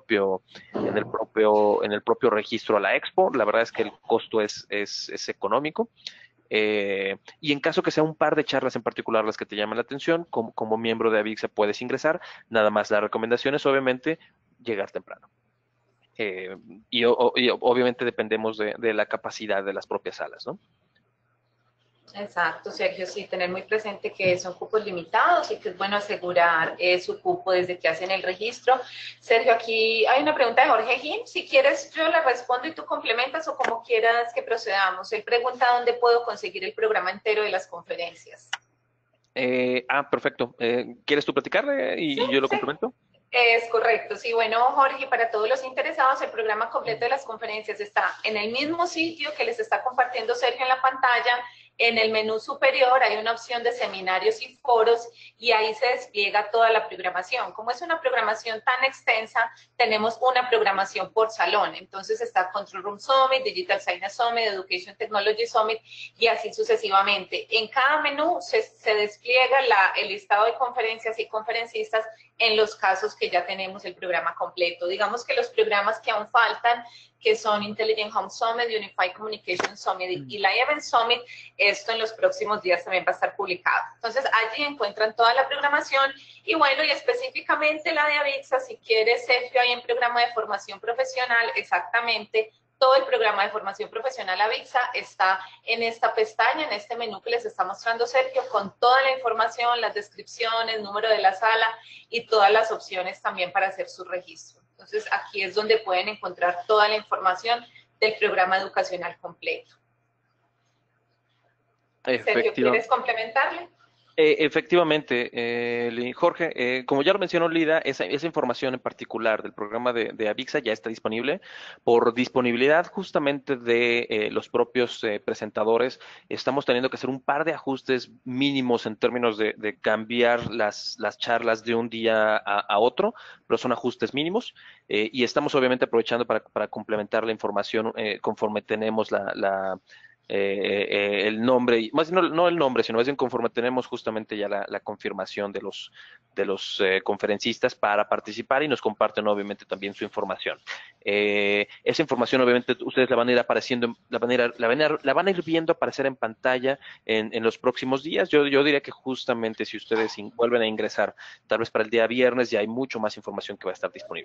en el propio registro a la Expo. La verdad es que el costo es económico. Y en caso que sea un par de charlas en particular las que te llaman la atención, como miembro de Avixa puedes ingresar. Nada más la recomendación es obviamente llegar temprano. Y obviamente dependemos de la capacidad de las propias salas, ¿no? Exacto, Sergio, sí, tener muy presente que son cupos limitados y que es bueno asegurar su cupo desde que hacen el registro. Sergio, aquí hay una pregunta de Jorge Jim, si quieres yo la respondo y tú complementas o como quieras que procedamos. Él pregunta dónde puedo conseguir el programa entero de las conferencias. Perfecto. ¿Quieres tú platicar Sí, y yo lo sí. complemento? Es correcto, sí, bueno, Jorge, para todos los interesados, el programa completo de las conferencias está en el mismo sitio que les está compartiendo Sergio en la pantalla. En el menú superior hay una opción de seminarios y foros y ahí se despliega toda la programación. Como es una programación tan extensa, tenemos una programación por salón. Entonces está Control Room Summit, Digital Science Summit, Education Technology Summit y así sucesivamente. En cada menú se despliega el listado de conferencias y conferencistas en los casos que ya tenemos el programa completo. Digamos que los programas que aún faltan, que son Intelligent Home Summit, Unified Communication Summit y la Event Summit, esto en los próximos días también va a estar publicado. Entonces, allí encuentran toda la programación y bueno, y específicamente la de Avixa, si quieres, Sergio, ahí en programa de formación profesional, exactamente, todo el programa de formación profesional Avixa está en esta pestaña, en este menú que les está mostrando Sergio, con toda la información, las descripciones, número de la sala y todas las opciones también para hacer su registro. Entonces, aquí es donde pueden encontrar toda la información del programa educacional completo. Sergio, ¿quieres complementarle? Efectivamente, Jorge, como ya lo mencionó Lida, esa información en particular del programa de Avixa ya está disponible. Por disponibilidad justamente de los propios presentadores, estamos teniendo que hacer un par de ajustes mínimos en términos de cambiar las charlas de un día a otro, pero son ajustes mínimos. Y estamos obviamente aprovechando para complementar la información conforme tenemos el nombre, más no el nombre, sino más bien conforme tenemos justamente ya la confirmación de los conferencistas para participar y nos comparten obviamente también su información. Esa información obviamente ustedes la van a ir apareciendo, la van a ir viendo aparecer en pantalla en los próximos días. Yo diría que justamente si ustedes vuelven a ingresar, tal vez para el día viernes ya hay mucho más información que va a estar disponible.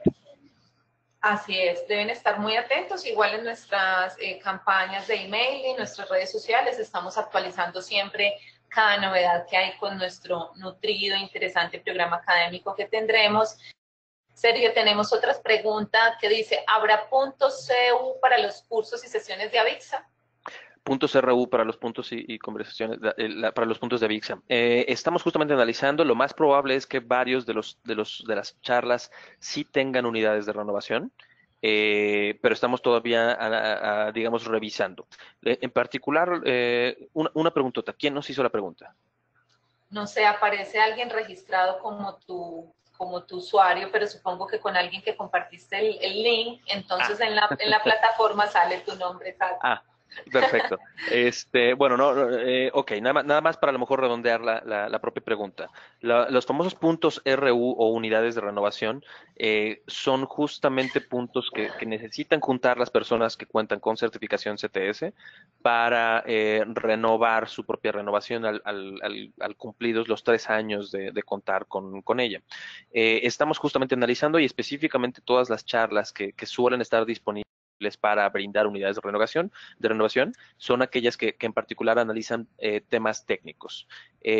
Así es, deben estar muy atentos, igual en nuestras campañas de email y nuestras redes sociales estamos actualizando siempre cada novedad que hay con nuestro nutrido e interesante programa académico que tendremos. Sergio, tenemos otras preguntas que dice, ¿habrá puntos CEU para los cursos y sesiones de Avixa? Puntos RU para los puntos y conversaciones, para los puntos de Avixa. Estamos justamente analizando, lo más probable es que varios de las charlas sí tengan unidades de renovación, pero estamos todavía, digamos, revisando. En particular, una preguntota, ¿quién nos hizo la pregunta? No sé, aparece alguien registrado como tu usuario, pero supongo que con alguien que compartiste el link, entonces en la plataforma sale tu nombre exacto. Perfecto. Bueno, ok, nada más para a lo mejor redondear la propia pregunta. Los famosos puntos RU o unidades de renovación son justamente puntos que necesitan juntar las personas que cuentan con certificación CTS para renovar su propia renovación al cumplidos los 3 años de contar con ella. Estamos justamente analizando y específicamente todas las charlas que suelen estar disponibles para brindar unidades de renovación son aquellas que en particular analizan temas técnicos.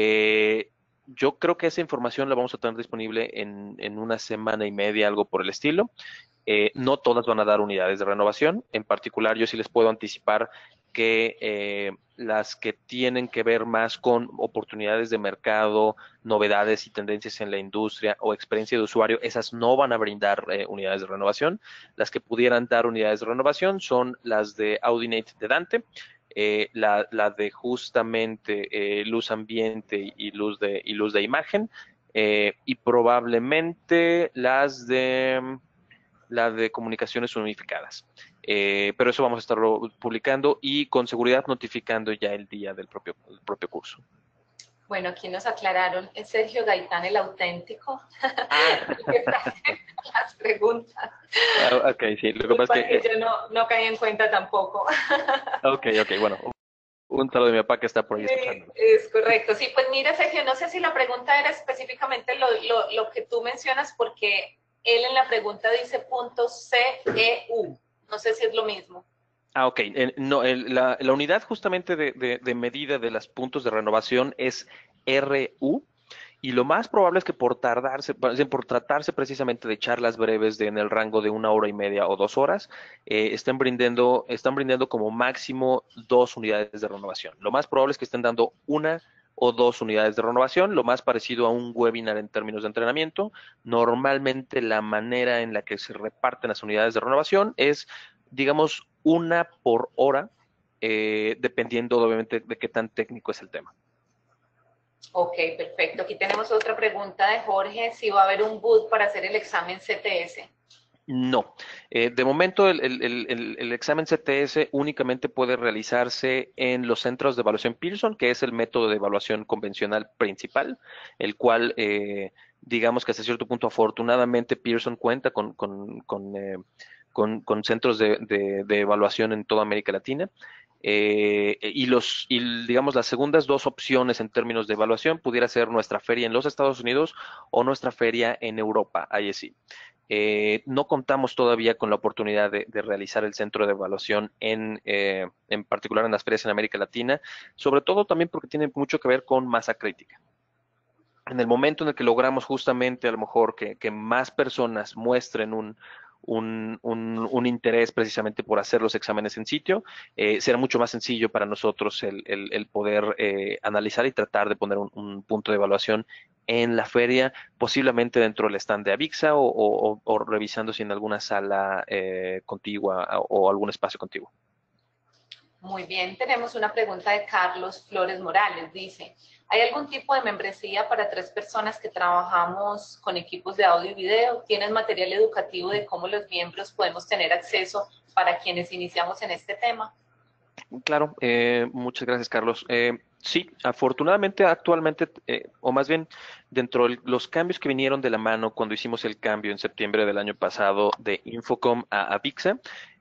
Yo creo que esa información la vamos a tener disponible en una semana y media, algo por el estilo. No todas van a dar unidades de renovación. En particular, yo sí les puedo anticipar que las que tienen que ver más con oportunidades de mercado, novedades y tendencias en la industria o experiencia de usuario, esas no van a brindar unidades de renovación. Las que pudieran dar unidades de renovación son las de Audinate de Dante, la de justamente luz ambiente y luz de imagen, y probablemente las de la de comunicaciones unificadas. Pero eso vamos a estarlo publicando y con seguridad notificando ya el día del propio curso. Bueno, aquí nos aclararon, es Sergio Gaitán el auténtico. Las preguntas. Ok, sí, lo que pasa es que... yo no caí en cuenta tampoco. Ok, bueno. Un saludo de mi papá que está por ahí escuchando. Es correcto. Sí, pues mira, Sergio, no sé si la pregunta era específicamente lo que tú mencionas, porque él en la pregunta dice punto CEU. No sé si es lo mismo. Ok. No, la unidad justamente de medida de los puntos de renovación es RU. Y lo más probable es que por tratarse precisamente de charlas breves en el rango de 1 hora y media o 2 horas, están brindando como máximo 2 unidades de renovación. Lo más probable es que estén dando 1 o 2 unidades de renovación, lo más parecido a un webinar en términos de entrenamiento. Normalmente la manera en la que se reparten las unidades de renovación es, digamos, 1 por hora, dependiendo obviamente de qué tan técnico es el tema. Ok, perfecto. Aquí tenemos otra pregunta de Jorge, si va a haber un boot para hacer el examen CTS. No. De momento el examen CTS únicamente puede realizarse en los centros de evaluación Pearson, que es el método de evaluación convencional principal, el cual, digamos que hasta cierto punto afortunadamente Pearson cuenta con centros de evaluación en toda América Latina. Digamos, las segundas dos opciones en términos de evaluación pudiera ser nuestra feria en los Estados Unidos o nuestra feria en Europa, ISE. No contamos todavía con la oportunidad de realizar el centro de evaluación en particular en las ferias en América Latina, sobre todo también porque tiene mucho que ver con masa crítica. En el momento en el que logramos justamente a lo mejor que más personas muestren un interés precisamente por hacer los exámenes en sitio, será mucho más sencillo para nosotros el poder analizar y tratar de poner un punto de evaluación en la feria, posiblemente dentro del stand de Avixa o revisando si en alguna sala contigua o algún espacio contiguo. Muy bien, tenemos una pregunta de Carlos Flores Morales. Dice, ¿hay algún tipo de membresía para 3 personas que trabajamos con equipos de audio y video? ¿Tienes material educativo de cómo los miembros podemos tener acceso para quienes iniciamos en este tema? Claro, muchas gracias, Carlos. Sí, afortunadamente actualmente, o más bien dentro de los cambios que vinieron de la mano cuando hicimos el cambio en septiembre del año pasado de Infocom a Avixa,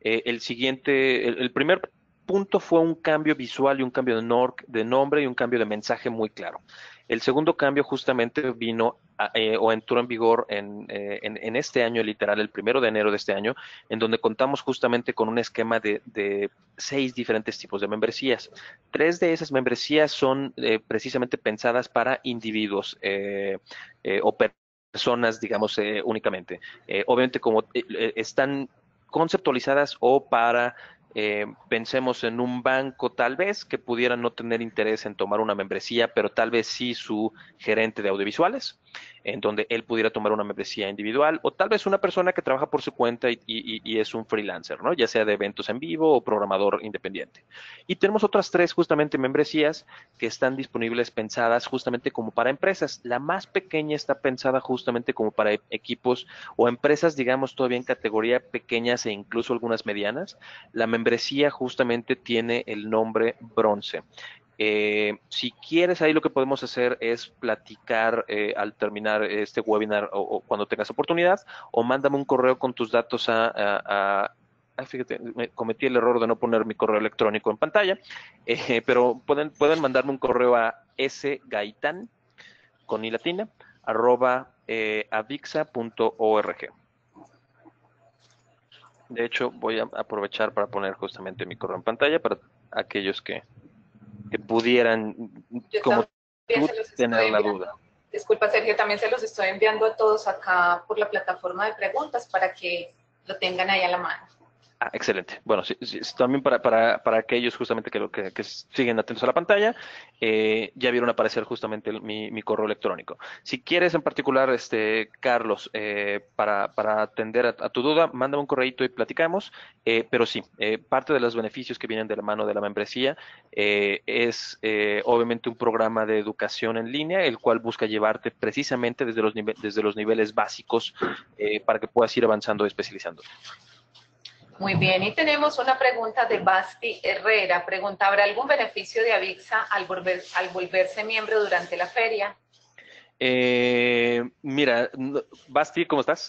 el primer punto fue un cambio visual y un cambio de nombre y un cambio de mensaje muy claro. El segundo cambio justamente vino o entró en vigor en este año, literal, el 1 de enero de este año, en donde contamos justamente con un esquema de 6 diferentes tipos de membresías. 3 de esas membresías son precisamente pensadas para individuos o personas, digamos, únicamente. Obviamente, como están conceptualizadas o para pensemos en un banco tal vez que pudiera no tener interés en tomar una membresía, pero tal vez sí su gerente de audiovisuales, en donde él pudiera tomar una membresía individual, o tal vez una persona que trabaja por su cuenta y es un freelancer, ¿no? Ya sea de eventos en vivo o programador independiente. Y tenemos otras 3 justamente membresías que están disponibles pensadas justamente como para empresas. La más pequeña está pensada justamente como para equipos o empresas, digamos, todavía en categoría pequeñas e incluso algunas medianas. La membresía justamente tiene el nombre bronce. Si quieres, ahí lo que podemos hacer es platicar al terminar este webinar o cuando tengas oportunidad, o mándame un correo con tus datos fíjate, cometí el error de no poner mi correo electrónico en pantalla, pero pueden mandarme un correo a sgaitan, con i latina, @avixa.org. De hecho, voy a aprovechar para poner justamente mi correo en pantalla para aquellos que pudieran, Yo como también tú, se los tener estoy la enviando. duda. Disculpa, Sergio, también se los estoy enviando a todos acá por la plataforma de preguntas para que lo tengan ahí a la mano. Ah, excelente. Bueno, sí, sí, también para aquellos justamente que siguen atentos a la pantalla, ya vieron aparecer justamente mi correo electrónico. Si quieres en particular, Carlos, para atender a tu duda, mándame un correíto y platicamos. Pero sí, parte de los beneficios que vienen de la mano de la membresía es obviamente un programa de educación en línea, el cual busca llevarte precisamente desde los niveles básicos para que puedas ir avanzando y especializando. Muy bien, y tenemos una pregunta de Basti Herrera. Pregunta, ¿habrá algún beneficio de Avixa al volverse miembro durante la feria? Mira, Basti, ¿cómo estás?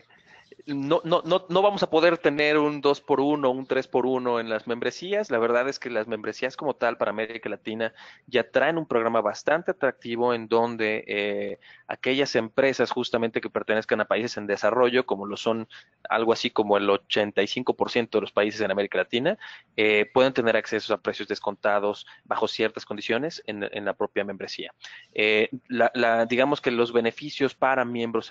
No vamos a poder tener un 2 por uno, un 3 por uno en las membresías. La verdad es que las membresías como tal para América Latina ya traen un programa bastante atractivo en donde aquellas empresas justamente que pertenezcan a países en desarrollo, como lo son algo así como el 85% de los países en América Latina, pueden tener acceso a precios descontados bajo ciertas condiciones en la propia membresía. Digamos que los beneficios para miembros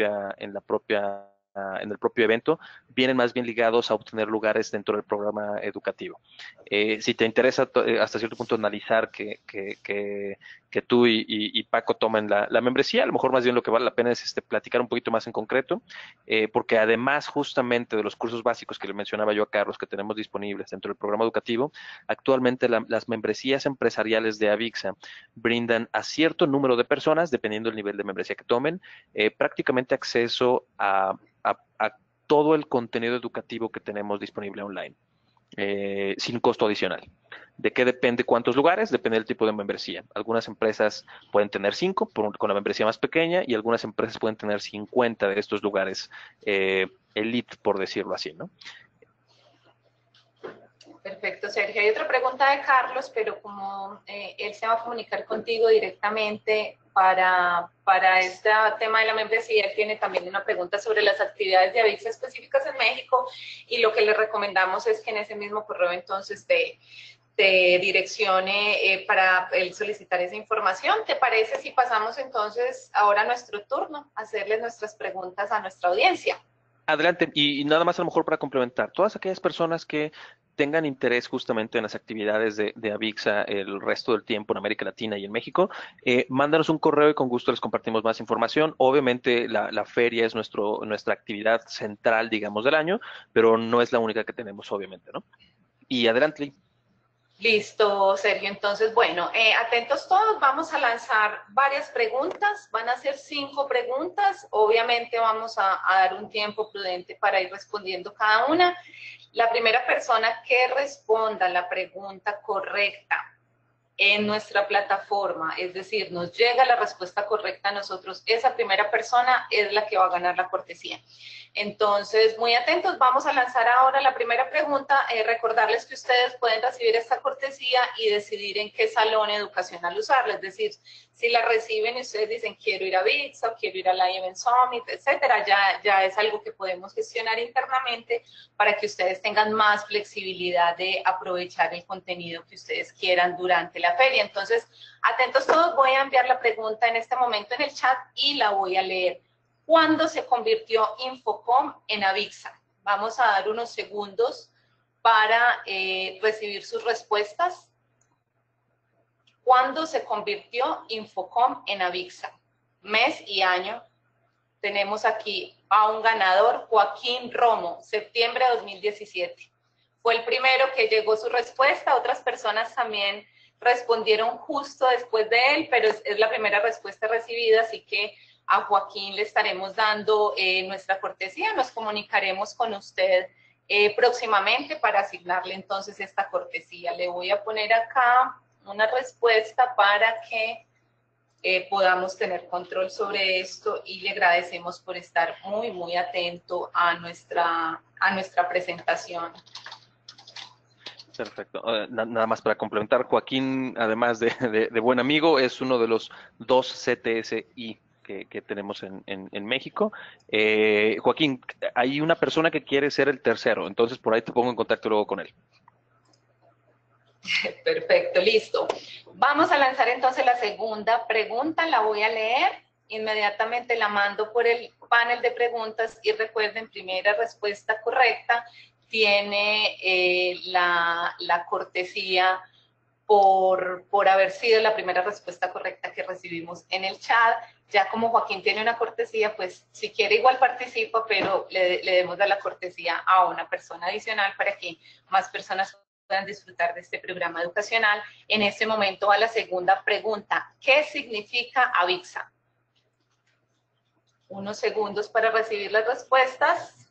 en el propio evento, vienen más bien ligados a obtener lugares dentro del programa educativo. Si te interesa hasta cierto punto analizar que tú y Paco tomen la membresía, a lo mejor más bien lo que vale la pena es platicar un poquito más en concreto, porque además justamente de los cursos básicos que le mencionaba yo a Carlos que tenemos disponibles dentro del programa educativo, actualmente las membresías empresariales de Avixa brindan a cierto número de personas, dependiendo del nivel de membresía que tomen, prácticamente acceso a todo el contenido educativo que tenemos disponible online, sin costo adicional. ¿De qué depende cuántos lugares? Depende del tipo de membresía. Algunas empresas pueden tener 5 con la membresía más pequeña y algunas empresas pueden tener 50 de estos lugares elite, por decirlo así, ¿no? Perfecto, Sergio. Hay otra pregunta de Carlos, pero como él se va a comunicar contigo directamente para este tema de la membresía, él tiene también una pregunta sobre las actividades de Avixa específicas en México y lo que le recomendamos es que en ese mismo correo entonces te direccione para él solicitar esa información. ¿Te parece si pasamos entonces ahora a nuestro turno, a hacerles nuestras preguntas a nuestra audiencia? Adelante, y nada más a lo mejor para complementar, todas aquellas personas que tengan interés justamente en las actividades de Avixa el resto del tiempo en América Latina y en México, mándanos un correo y con gusto les compartimos más información. Obviamente la feria es nuestra actividad central, digamos, del año, pero no es la única que tenemos, obviamente, ¿no? Y adelante. Listo, Sergio. Entonces, bueno, atentos todos, vamos a lanzar varias preguntas, van a ser 5 preguntas, obviamente vamos a dar un tiempo prudente para ir respondiendo cada una. La primera persona que responda la pregunta correcta en nuestra plataforma, es decir, nos llega la respuesta correcta a nosotros, esa primera persona es la que va a ganar la cortesía. Entonces, muy atentos, vamos a lanzar ahora la primera pregunta, recordarles que ustedes pueden recibir esta cortesía y decidir en qué salón educacional usarla, es decir, si la reciben y ustedes dicen quiero ir a Avixa o quiero ir a la Event Summit, etcétera, ya es algo que podemos gestionar internamente para que ustedes tengan más flexibilidad de aprovechar el contenido que ustedes quieran durante la feria. Entonces, atentos todos, voy a enviar la pregunta en este momento en el chat y la voy a leer. ¿Cuándo se convirtió Infocom en Avixa? Vamos a dar unos segundos para recibir sus respuestas. ¿Cuándo se convirtió Infocom en Avixa? Mes y año. Tenemos aquí a un ganador, Joaquín Romo, septiembre de 2017. Fue el primero que llegó su respuesta, otras personas también respondieron justo después de él, pero es la primera respuesta recibida, así que a Joaquín le estaremos dando nuestra cortesía, nos comunicaremos con usted próximamente para asignarle entonces esta cortesía. Le voy a poner acá una respuesta para que podamos tener control sobre esto y le agradecemos por estar muy, muy atento a nuestra presentación. Perfecto. Nada más para complementar, Joaquín, además de buen amigo, es uno de los 2 CTSI que tenemos en México. Joaquín, hay una persona que quiere ser el tercero, entonces por ahí te pongo en contacto luego con él. Perfecto, listo. Vamos a lanzar entonces la segunda pregunta, la voy a leer, inmediatamente la mando por el panel de preguntas y recuerden, primera respuesta correcta tiene la cortesía por haber sido la primera respuesta correcta que recibimos en el chat. Ya como Joaquín tiene una cortesía, pues si quiere igual participa, pero le debemos dar la cortesía a una persona adicional para que más personas puedan disfrutar de este programa educacional. En este momento va la segunda pregunta. ¿Qué significa AVIXA? Unos segundos para recibir las respuestas.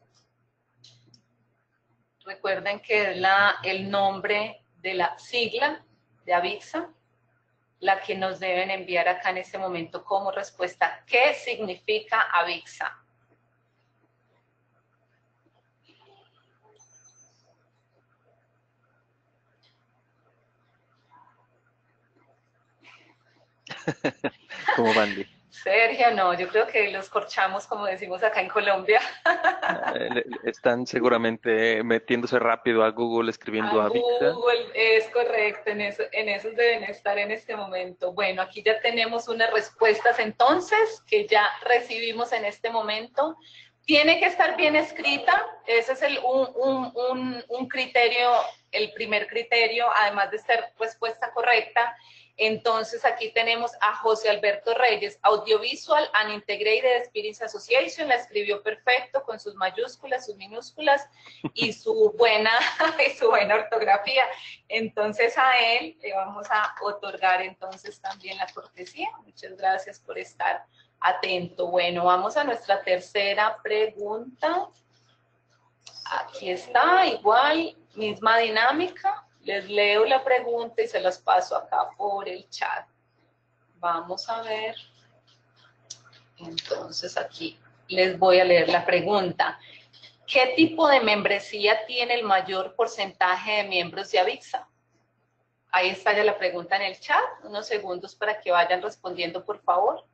Recuerden que es el nombre de la sigla de AVIXA, la que nos deben enviar acá en este momento como respuesta. ¿Qué significa AVIXA? ¿Cómo van? Sergio, no, yo creo que los corchamos, como decimos acá en Colombia. Están seguramente metiéndose rápido a Google, escribiendo A AVIXA. Google, es correcto, en eso deben estar en este momento. Bueno, aquí ya tenemos unas respuestas entonces que ya recibimos en este momento. Tiene que estar bien escrita, ese es un criterio, el primer criterio, además de ser respuesta correcta. Entonces aquí tenemos a José Alberto Reyes, Audiovisual and Integrated Experience Association, la escribió perfecto con sus mayúsculas, sus minúsculas y su buena ortografía. Entonces a él le vamos a otorgar entonces también la cortesía. Muchas gracias por estar atento. Bueno, vamos a nuestra tercera pregunta. Aquí está, igual, misma dinámica. Les leo la pregunta y se las paso acá por el chat. Vamos a ver. Entonces aquí les voy a leer la pregunta. ¿Qué tipo de membresía tiene el mayor porcentaje de miembros de AVIXA? Ahí está ya la pregunta en el chat. Unos segundos para que vayan respondiendo, por favor.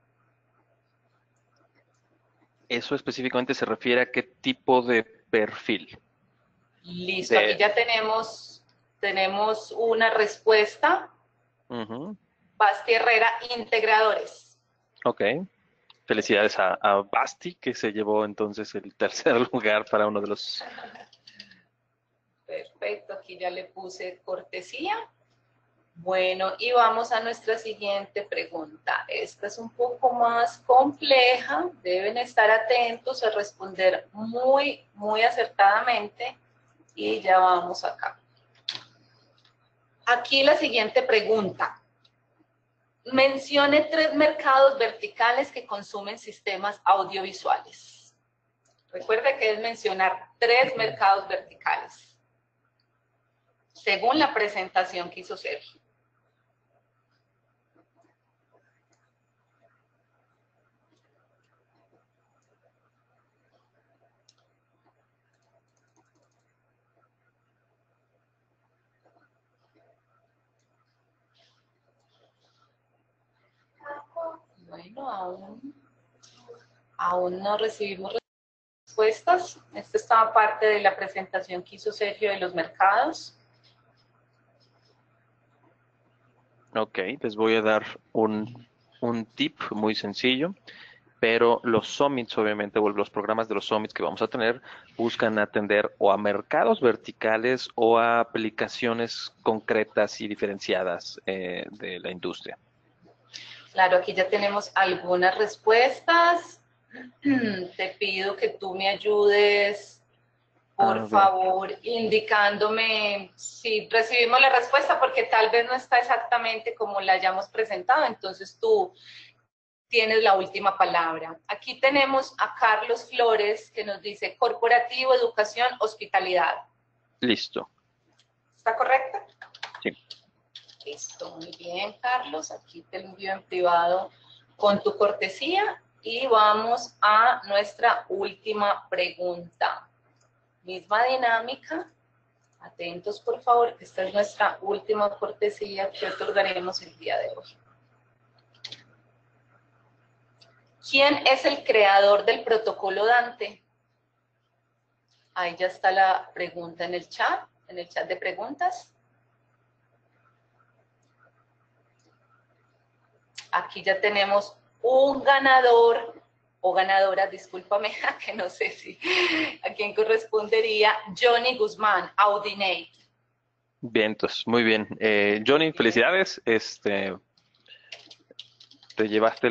Eso específicamente se refiere a qué tipo de perfil. Listo, aquí ya tenemos una respuesta. Basti Herrera, integradores. Ok. Felicidades a Basti, que se llevó entonces el tercer lugar para uno de los... Perfecto, aquí ya le puse cortesía. Bueno, y vamos a nuestra siguiente pregunta. Esta es un poco más compleja. Deben estar atentos a responder muy, muy acertadamente. Y ya vamos acá. Aquí la siguiente pregunta. Mencione 3 mercados verticales que consumen sistemas audiovisuales. Recuerde que es mencionar 3 mercados verticales, según la presentación que hizo Sergio. Bueno, aún no recibimos respuestas. Esta estaba parte de la presentación que hizo Sergio de los mercados. Ok, les voy a dar un tip muy sencillo, pero los summits, obviamente, o los programas de los summits que vamos a tener, buscan atender o a mercados verticales o a aplicaciones concretas y diferenciadas de la industria. Claro, aquí ya tenemos algunas respuestas. Te pido que tú me ayudes, por favor, indicándome si recibimos la respuesta, porque tal vez no está exactamente como la hayamos presentado, entonces tú tienes la última palabra. Aquí tenemos a Carlos Flores, que nos dice corporativo, educación, hospitalidad. Listo. ¿Está correcto? Sí. Listo, muy bien, Carlos. Aquí te lo envío en privado con tu cortesía. Y vamos a nuestra última pregunta. Misma dinámica. Atentos, por favor, que esta es nuestra última cortesía que otorgaremos el día de hoy. ¿Quién es el creador del protocolo Dante? Ahí ya está la pregunta en el chat de preguntas. Aquí ya tenemos un ganador o ganadora, discúlpame, que no sé si a quién correspondería, Johnny Guzmán, Audinate. Bien, entonces, muy bien. Johnny, felicidades. Te llevaste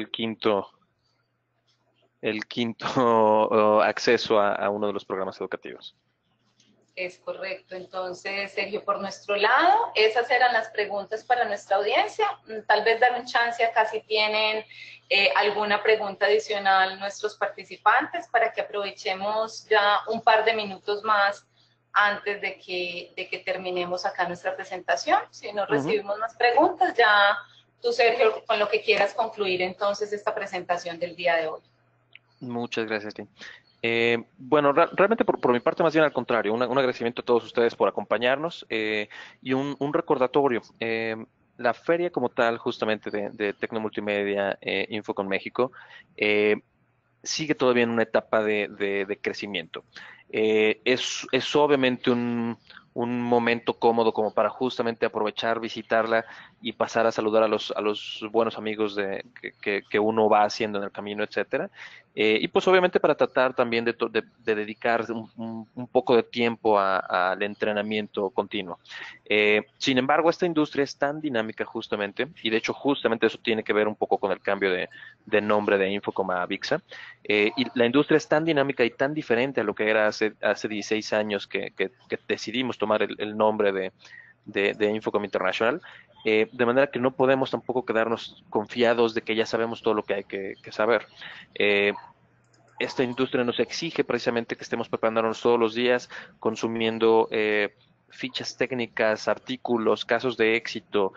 el quinto acceso a uno de los programas educativos. Es correcto. Entonces, Sergio, por nuestro lado, esas eran las preguntas para nuestra audiencia. Tal vez dar un chance acá si tienen alguna pregunta adicional nuestros participantes para que aprovechemos ya un par de minutos más antes de que terminemos acá nuestra presentación. Si no recibimos más preguntas, ya tú, Sergio, con lo que quieras concluir entonces esta presentación del día de hoy. Muchas gracias, Tim. Bueno, realmente por mi parte, más bien al contrario, un agradecimiento a todos ustedes por acompañarnos y un recordatorio. La feria como tal, justamente de Tecnomultimedia Infocom México, sigue todavía en una etapa de crecimiento. Es obviamente un momento cómodo como para justamente aprovechar, visitarla y pasar a saludar a los buenos amigos que uno va haciendo en el camino, etcétera. Y pues obviamente para tratar también de dedicar un poco de tiempo al entrenamiento continuo. Sin embargo, esta industria es tan dinámica justamente, y de hecho justamente eso tiene que ver un poco con el cambio de nombre de Infocom a Avixa. Y la industria es tan dinámica y tan diferente a lo que era hace 16 años que decidimos tomar el nombre de Infocom International, de manera que no podemos tampoco quedarnos confiados de que ya sabemos todo lo que hay que saber. Esta industria nos exige precisamente que estemos preparándonos todos los días, consumiendo fichas técnicas, artículos, casos de éxito,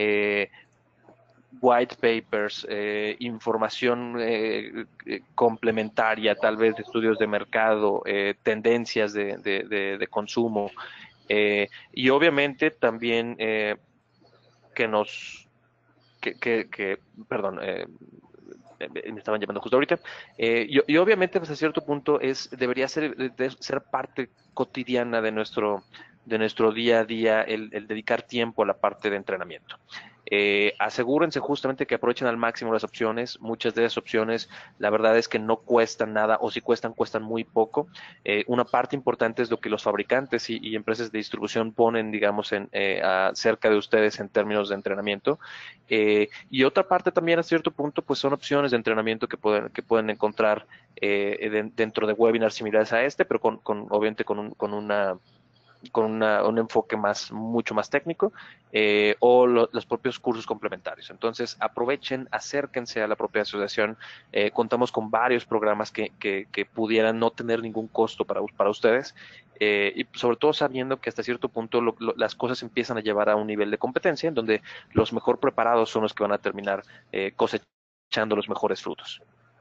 white papers, información complementaria, tal vez de estudios de mercado, tendencias de consumo, y obviamente también que nos, perdón, me estaban llamando justo ahorita, y obviamente pues a cierto punto debería ser parte cotidiana de nuestro día a día el dedicar tiempo a la parte de entrenamiento. Asegúrense justamente que aprovechen al máximo las opciones. Muchas de esas opciones, la verdad es que no cuestan nada, o si cuestan muy poco. Una parte importante es lo que los fabricantes y empresas de distribución ponen, digamos, cerca de ustedes en términos de entrenamiento. Y otra parte también, a cierto punto, pues son opciones de entrenamiento que pueden encontrar dentro de webinars similares a este, pero obviamente con un enfoque mucho más técnico, o los propios cursos complementarios. Entonces, aprovechen, acérquense a la propia asociación. Contamos con varios programas que pudieran no tener ningún costo para ustedes, y sobre todo sabiendo que hasta cierto punto las cosas empiezan a llevar a un nivel de competencia en donde los mejor preparados son los que van a terminar cosechando los mejores frutos.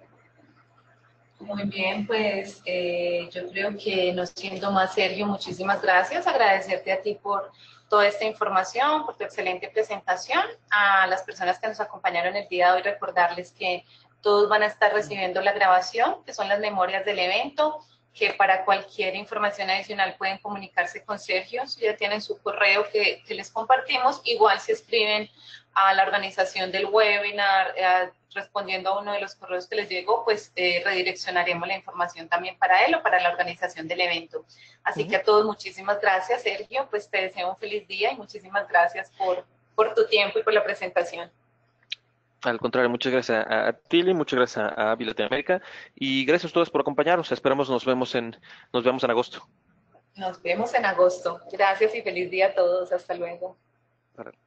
Muy bien, pues yo creo que no siendo más, Sergio, muchísimas gracias. Agradecerte a ti por toda esta información, por tu excelente presentación. A las personas que nos acompañaron el día de hoy, recordarles que todos van a estar recibiendo la grabación, que son las memorias del evento, que para cualquier información adicional pueden comunicarse con Sergio. Si ya tienen su correo que les compartimos, igual se escriben a la organización del webinar, respondiendo a uno de los correos que les llegó, pues redireccionaremos la información también para él o para la organización del evento. Así que a todos muchísimas gracias, Sergio, pues te deseo un feliz día y muchísimas gracias por tu tiempo y por la presentación. Al contrario, muchas gracias a Tilly, muchas gracias a Avi Latinoamérica, y gracias a todos por acompañarnos. Esperamos nos vemos en agosto. Nos vemos en agosto. Gracias y feliz día a todos. Hasta luego.